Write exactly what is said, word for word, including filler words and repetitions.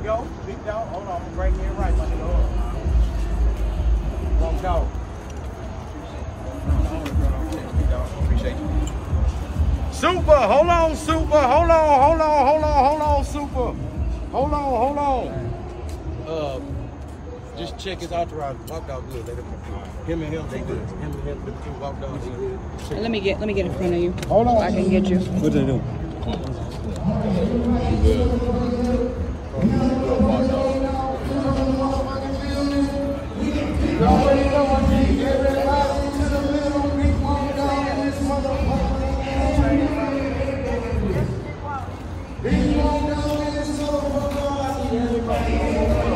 go. Big dog. Hold on. I'm right here, right, my nigga. Walk dog. Appreciate you. Super. Hold on, Super. Hold on. Hold on. Hold on. Hold on, Super. Hold on. Hold on. Uh, just check his entourage. Walk dog good. Let him. Him and him, they good. Him and him, the two walk dogs good. Let me get, let me get in front of you. Hold on. I can get you. What they do? Everybody